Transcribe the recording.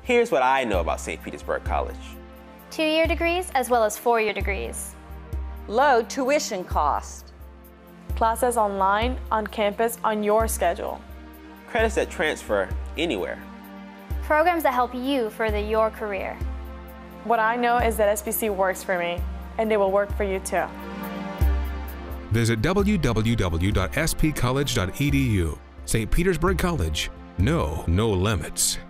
Here's what I know about St. Petersburg College. 2-year degrees as well as 4-year degrees. Low tuition cost. Classes online, on campus, on your schedule. Credits that transfer anywhere. Programs that help you further your career. What I know is that SPC works for me, and it will work for you too. Visit www.spcollege.edu. St. Petersburg College. No limits.